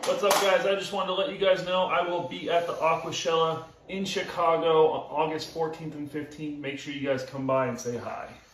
What's up, guys? I just wanted to let you guys know I will be at the Aquashella in Chicago on August 14th and 15th. Make sure you guys come by and say hi.